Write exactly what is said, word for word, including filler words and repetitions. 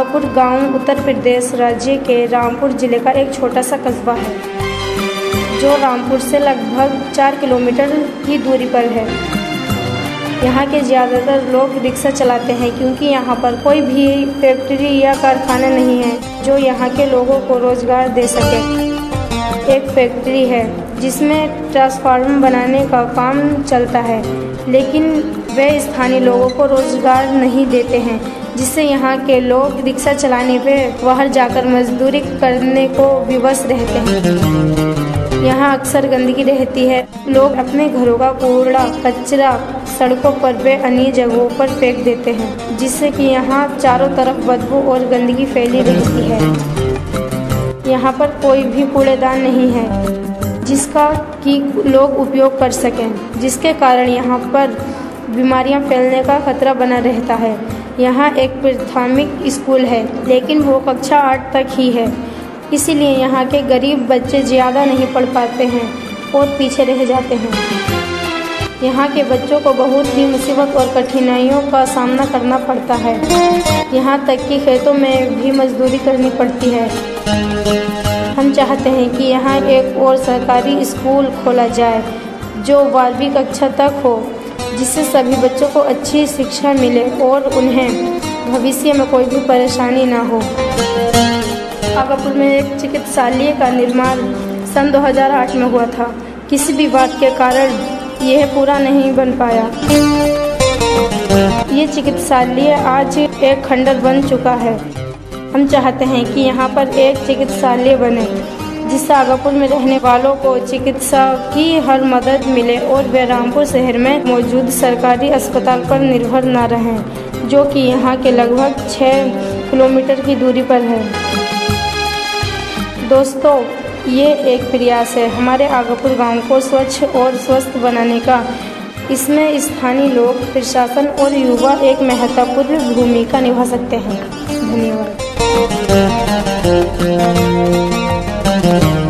आगापुर गांव उत्तर प्रदेश राज्य के रामपुर जिले का एक छोटा सा कस्बा है, जो रामपुर से लगभग चार किलोमीटर की दूरी पर है। यहाँ के ज़्यादातर लोग रिक्शा चलाते हैं क्योंकि यहाँ पर कोई भी फैक्ट्री या कारखाना नहीं है जो यहाँ के लोगों को रोज़गार दे सके। एक फैक्ट्री है जिसमें ट्रांसफार्मर बनाने का काम चलता है, लेकिन वे स्थानीय लोगों को रोज़गार नहीं देते हैं, जिससे यहाँ के लोग रिक्शा चलाने पे बाहर जाकर मजदूरी करने को विवश रहते हैं। यहाँ अक्सर गंदगी रहती है। लोग अपने घरों का कूड़ा कचरा सड़कों पर व अन्य जगहों पर फेंक देते हैं, जिससे कि यहाँ चारों तरफ बदबू और गंदगी फैली रहती है। यहाँ पर कोई भी कूड़ेदान नहीं है जिसका कि लोग उपयोग कर सकें, जिसके कारण यहाँ पर बीमारियाँ फैलने का खतरा बना रहता है। यहाँ एक प्राथमिक स्कूल है, लेकिन वो कक्षा आठ तक ही है, इसीलिए यहाँ के गरीब बच्चे ज़्यादा नहीं पढ़ पाते हैं और पीछे रह जाते हैं। यहाँ के बच्चों को बहुत ही मुसीबत और कठिनाइयों का सामना करना पड़ता है। यहाँ तक कि खेतों में भी मजदूरी करनी पड़ती है। हम चाहते हैं कि यहाँ एक और सरकारी स्कूल खोला जाए जो बारहवीं कक्षा तक हो, जिससे सभी बच्चों को अच्छी शिक्षा मिले और उन्हें भविष्य में कोई भी परेशानी ना हो। आगापुर में एक चिकित्सालय का निर्माण सन दो हज़ार आठ में हुआ था। किसी भी बात के कारण यह पूरा नहीं बन पाया। ये चिकित्सालय आज एक खंडर बन चुका है। हम चाहते हैं कि यहाँ पर एक चिकित्सालय बने, जिससे आगापुर में रहने वालों को चिकित्सा की हर मदद मिले और वे रामपुर शहर में मौजूद सरकारी अस्पताल पर निर्भर न रहें, जो कि यहाँ के लगभग छः किलोमीटर की दूरी पर है। दोस्तों, ये एक प्रयास है हमारे आगापुर गांव को स्वच्छ और स्वस्थ बनाने का। इसमें स्थानीय लोग, प्रशासन और युवा एक महत्वपूर्ण भूमिका निभा सकते हैं। धन्यवाद।